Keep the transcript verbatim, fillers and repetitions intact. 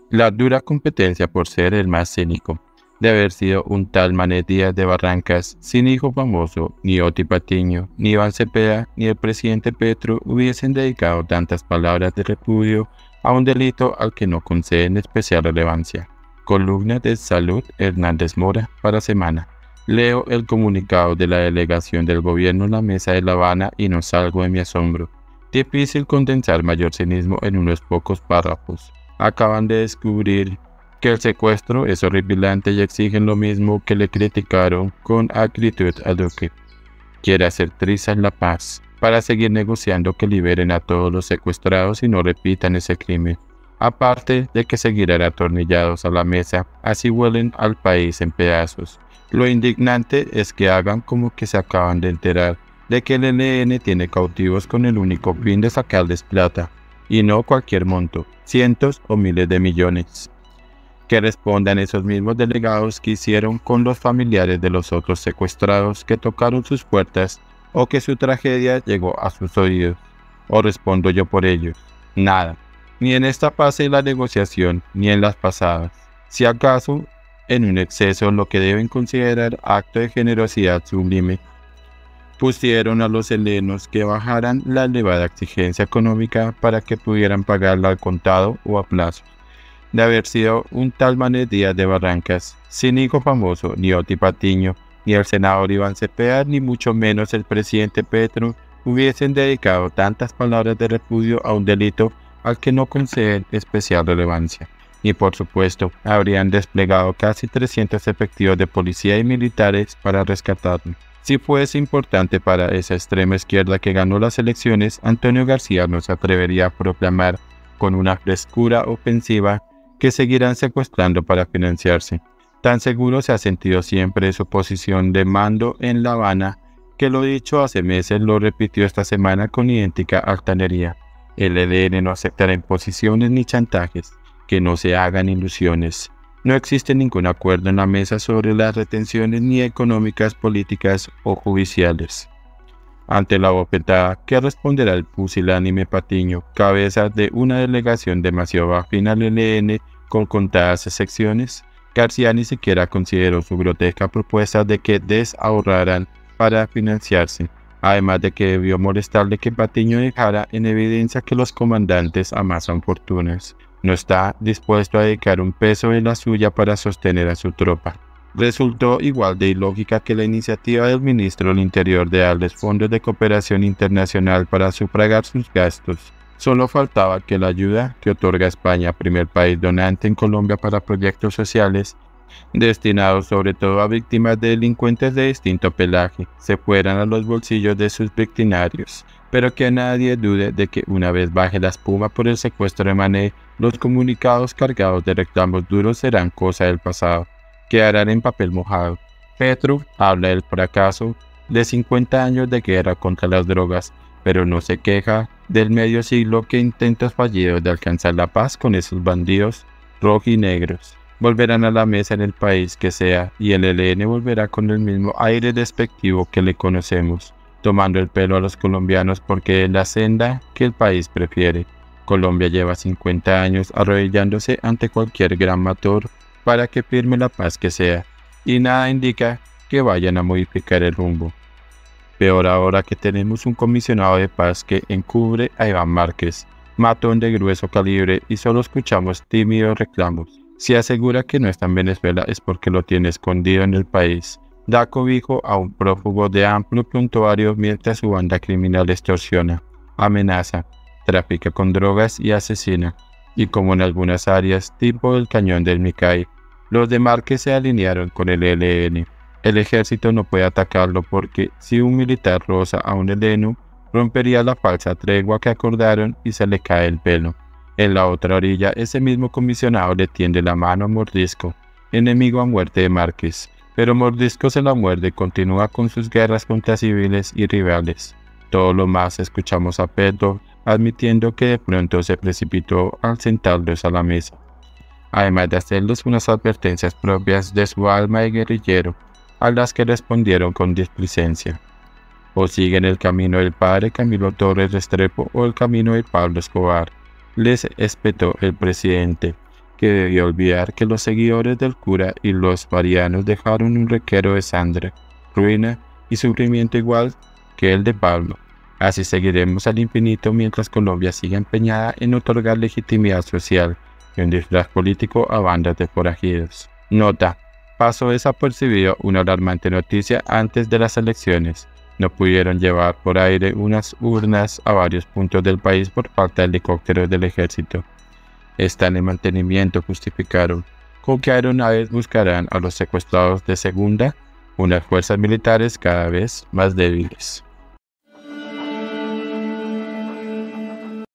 La dura competencia por ser el más cínico, de haber sido un tal Manet Díaz de Barrancas, sin hijo famoso, ni Oti Patiño, ni Iván Cepeda, ni el presidente Petro hubiesen dedicado tantas palabras de repudio a un delito al que no conceden especial relevancia. Columna de Salud Hernández Mora para Semana. Leo el comunicado de la delegación del gobierno en la mesa de La Habana y no salgo de mi asombro. Difícil condensar mayor cinismo en unos pocos párrafos. Acaban de descubrir que el secuestro es horripilante y exigen lo mismo que le criticaron con acritud a Duque. Quiere hacer trizas la paz para seguir negociando que liberen a todos los secuestrados y no repitan ese crimen. Aparte de que seguirán atornillados a la mesa, así vuelen al país en pedazos. Lo indignante es que hagan como que se acaban de enterar de que el E L N tiene cautivos con el único fin de sacarles plata, y no cualquier monto, cientos o miles de millones. Que respondan esos mismos delegados que hicieron con los familiares de los otros secuestrados que tocaron sus puertas o que su tragedia llegó a sus oídos. ¿O respondo yo por ellos? Nada. Ni en esta fase de la negociación, ni en las pasadas. Si acaso, en un exceso lo que deben considerar acto de generosidad sublime. Pusieron a los helenos que bajaran la elevada exigencia económica para que pudieran pagarla al contado o a plazo. De haber sido un tal Manet Díaz de Barrancas, sin hijo famoso, ni Oti Patiño, ni el senador Iván Cepeda, ni mucho menos el presidente Petro, hubiesen dedicado tantas palabras de repudio a un delito al que no conceden especial relevancia. Y por supuesto, habrían desplegado casi trescientos efectivos de policía y militares para rescatarlo. Si fuese importante para esa extrema izquierda que ganó las elecciones, Antonio García no se atrevería a proclamar con una frescura ofensiva que seguirán secuestrando para financiarse. Tan seguro se ha sentido siempre de su posición de mando en La Habana que lo dicho hace meses lo repitió esta semana con idéntica altanería. El E L N no aceptará imposiciones ni chantajes, que no se hagan ilusiones. No existe ningún acuerdo en la mesa sobre las retenciones ni económicas, políticas o judiciales. Ante la bofetada, ¿qué responderá el pusilánime Patiño, cabeza de una delegación demasiado afín al E L N con contadas excepciones? García ni siquiera consideró su grotesca propuesta de que desahorraran para financiarse, además de que debió molestarle que Patiño dejara en evidencia que los comandantes amasan fortunas. No está dispuesto a dedicar un peso de la suya para sostener a su tropa. Resultó igual de ilógica que la iniciativa del ministro del Interior de darles fondos de cooperación internacional para sufragar sus gastos. Solo faltaba que la ayuda que otorga España, primer país donante en Colombia para proyectos sociales, destinados sobre todo a víctimas de delincuentes de distinto pelaje, se fueran a los bolsillos de sus victimarios. Pero que nadie dude de que una vez baje la espuma por el secuestro de Manet, los comunicados cargados de reclamos duros serán cosa del pasado. Quedarán en papel mojado. Petro habla del fracaso de cincuenta años de guerra contra las drogas, pero no se queja del medio siglo que intentos fallidos de alcanzar la paz con esos bandidos rojinegros. Volverán a la mesa en el país que sea y el E L N volverá con el mismo aire despectivo que le conocemos, tomando el pelo a los colombianos porque es la senda que el país prefiere. Colombia lleva cincuenta años arrodillándose ante cualquier gran mator para que firme la paz que sea, y nada indica que vayan a modificar el rumbo. Peor ahora que tenemos un comisionado de paz que encubre a Iván Márquez, matón de grueso calibre, y solo escuchamos tímidos reclamos. Si asegura que no está en Venezuela es porque lo tiene escondido en el país. Da cobijo a un prófugo de amplio prontuario mientras su banda criminal extorsiona, amenaza, trafica con drogas y asesina. Y como en algunas áreas, tipo el cañón del Micay, los de Márquez se alinearon con el E L N. El ejército no puede atacarlo porque si un militar roza a un heleno, rompería la falsa tregua que acordaron y se le cae el pelo. En la otra orilla, ese mismo comisionado le tiende la mano a Mordisco, enemigo a muerte de Márquez, pero Mordisco se la muerde y continúa con sus guerras contra civiles y rivales. Todo lo más escuchamos a Petro admitiendo que de pronto se precipitó al sentarlos a la mesa, además de hacerles unas advertencias propias de su alma de guerrillero, a las que respondieron con displicencia. O siguen el camino del padre Camilo Torres Restrepo o el camino de Pablo Escobar, les espetó el presidente, que debió olvidar que los seguidores del cura y los marianos dejaron un reguero de sangre, ruina y sufrimiento igual que el de Pablo. Así seguiremos al infinito mientras Colombia siga empeñada en otorgar legitimidad social y un disfraz político a bandas de forajidos. Nota: pasó desapercibido una alarmante noticia antes de las elecciones. No pudieron llevar por aire unas urnas a varios puntos del país por falta de helicópteros del ejército. Están en mantenimiento, justificaron. ¿Con qué aeronaves buscarán a los secuestrados de segunda? Unas fuerzas militares cada vez más débiles.